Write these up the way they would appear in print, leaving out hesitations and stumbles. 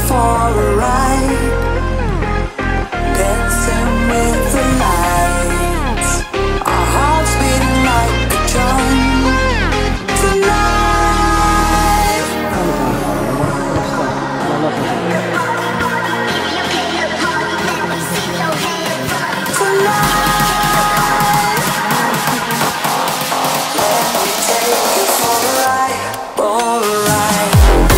for a ride, dancing with the lights, our hearts beating like a drum tonight. Tonight, let me take you for a ride, for a ride.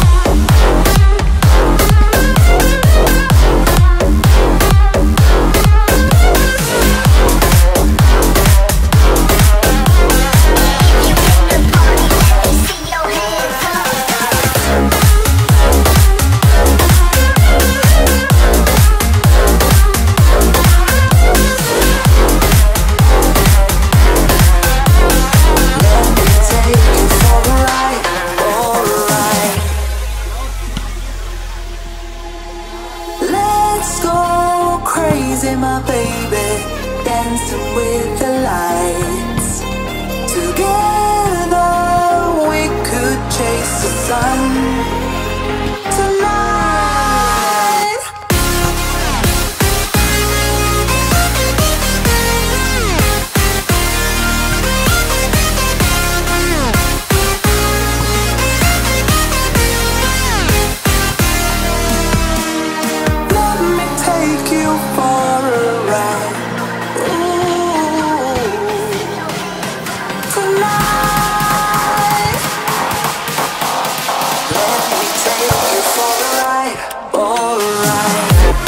Crazy, my baby, dancing with the lights. Together we could chase the sun tonight. Let me take you for a ride. Ooh, tonight. Let me take you for a ride, for a ride.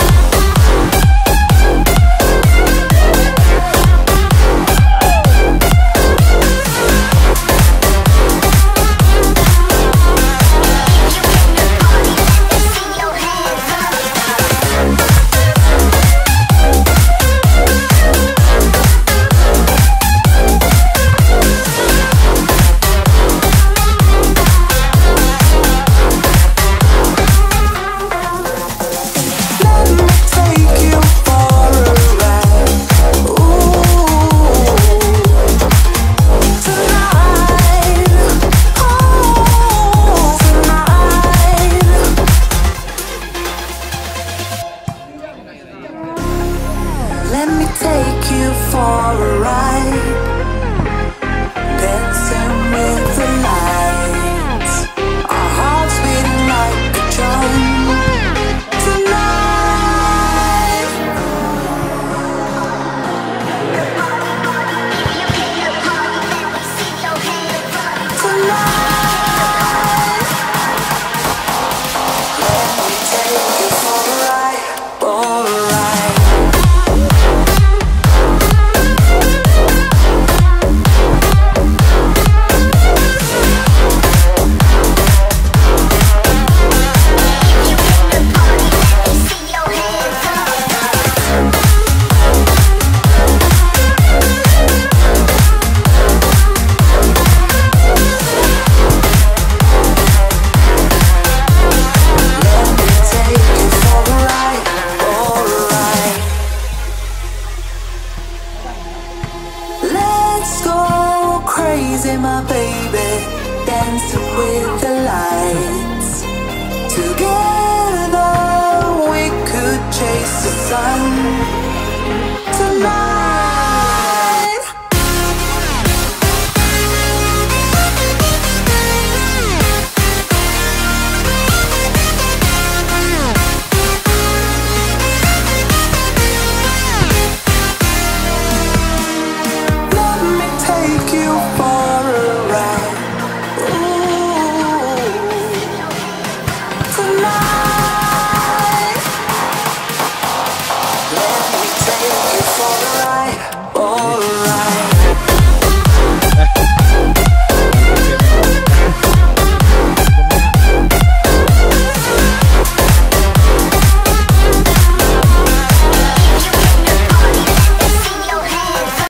Let me take you for a ride, dancing with the lights, our hearts beating like a drum tonight. Tonight, let me take you for a ride, for a ride. Crazy, my baby, dancing with the lights. Together we could chase the sun